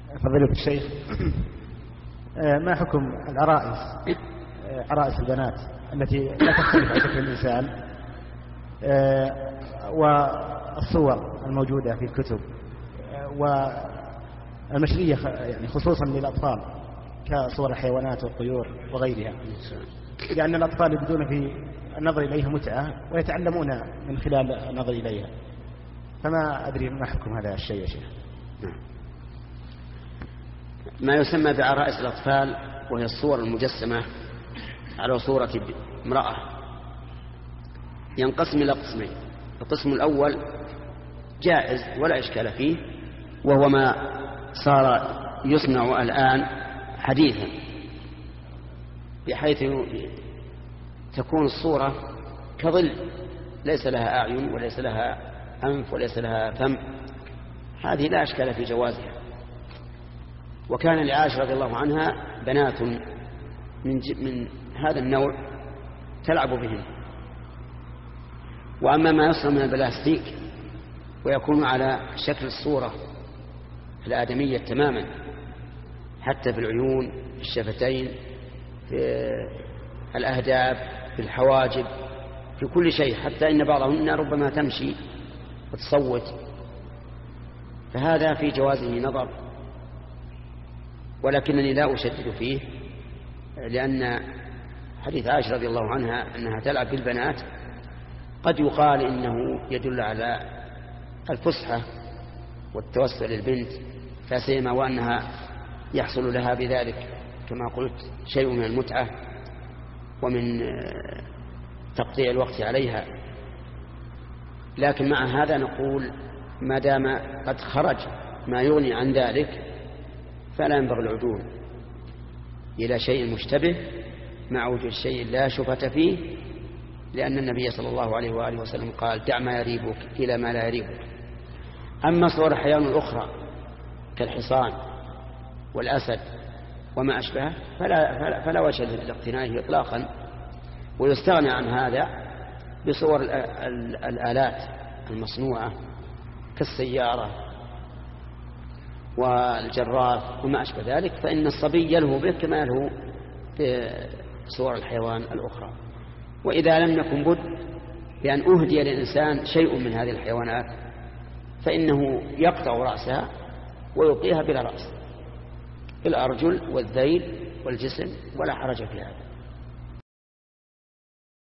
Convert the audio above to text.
فضيلة الشيخ، ما حكم العرائس، عرائس البنات التي لا تختلف عن شكل الإنسان، والصور الموجودة في الكتب والمشرية يعني خصوصا للأطفال كصور الحيوانات والطيور وغيرها، لأن الأطفال يجدون في النظر إليها متعة ويتعلمون من خلال النظر إليها، فما أدري ما حكم هذا الشيء يا شيخ. ما يسمى بعرائس الأطفال وهي الصور المجسمة على صورة امرأة ينقسم إلى قسمين. القسم الأول جائز ولا إشكال فيه، وهو ما صار يصنع الآن حديثا، بحيث تكون الصورة كظل ليس لها أعين وليس لها أنف وليس لها فم، هذه لا إشكال في جوازها. وكان لعائشة رضي الله عنها بنات من هذا النوع تلعب بهم. وأما ما يصنع من البلاستيك ويكون على شكل الصورة الآدمية تماما، حتى في العيون، في الشفتين، في الأهداب، في الحواجب، في كل شيء، حتى إن بعضهن ربما تمشي وتصوت، فهذا في جوازه نظر، ولكنني لا أشدد فيه، لأن حديث عائشة رضي الله عنها أنها تلعب بالبنات قد يقال إنه يدل على الفسحة والتوسع للبنت، فسيما وأنها يحصل لها بذلك كما قلت شيء من المتعة ومن تقضيع الوقت عليها. لكن مع هذا نقول ما دام قد خرج ما يغني عن ذلك فلا ينبغي العدول إلى شيء مشتبه مع وجود شيء لا شبهة فيه، لأن النبي صلى الله عليه وآله وسلم قال دع ما يريبك إلى ما لا يريبك. أما صور الحيوان الأخرى كالحصان والأسد وما أشبهه فلا وجه لاقتنائه إطلاقا، ويستغنى عن هذا بصور الآلات المصنوعة كالسيارة والجراف وما أشبه ذلك، فإن الصبي يلهو به كما يلهو بصور الحيوان الأخرى. وإذا لم يكن بد بأن أهدي للإنسان شيء من هذه الحيوانات فإنه يقطع رأسها ويبقيها بلا رأس، الأرجل والذيل والجسم، ولا حرج في هذا.